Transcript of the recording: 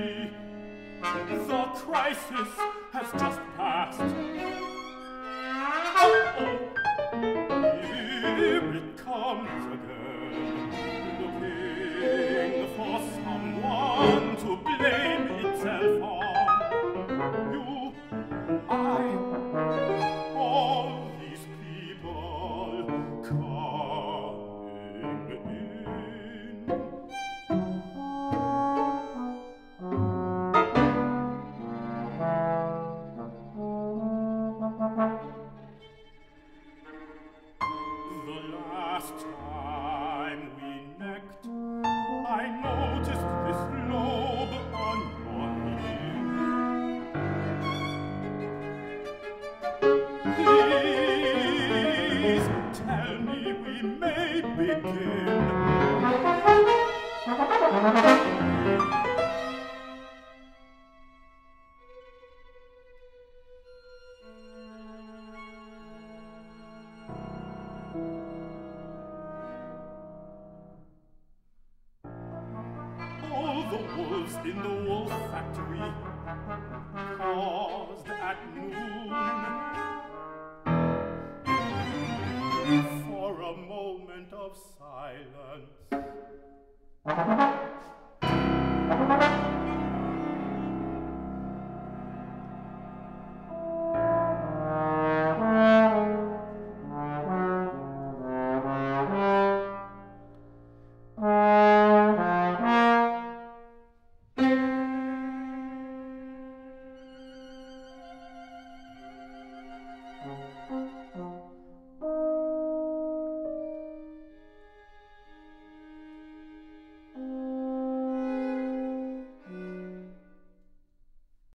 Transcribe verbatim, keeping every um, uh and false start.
The crisis has just passed. Oh, here it comes again, looking for someone to blame itself on. You, I, all these people coming in. The last time we necked, I noticed this lobe on your knee. Please tell me we may begin. All the wolves in the wolf factory paused at noon for a moment of silence.